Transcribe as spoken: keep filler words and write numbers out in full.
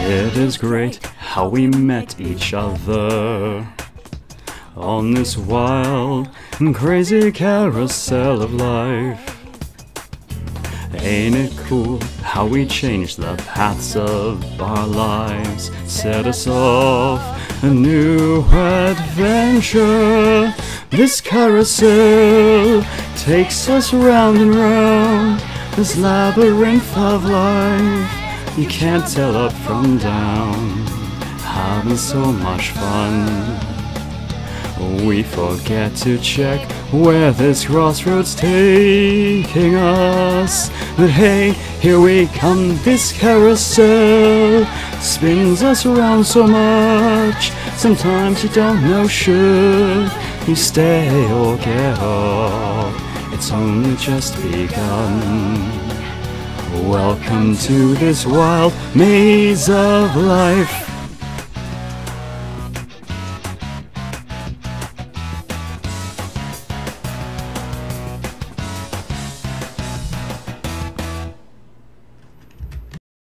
It is great how we met each other on this wild and crazy carousel of life. Ain't it cool how we changed the paths of our lives, set us off a new adventure. This carousel takes us round and round, this labyrinth of life. You can't tell up from down, having so much fun. We forget to check where this crossroad's taking us. But hey, here we come, this carousel spins us around so much. Sometimes you don't know, should you stay or get off? It's only just begun. Welcome to this wild maze of life.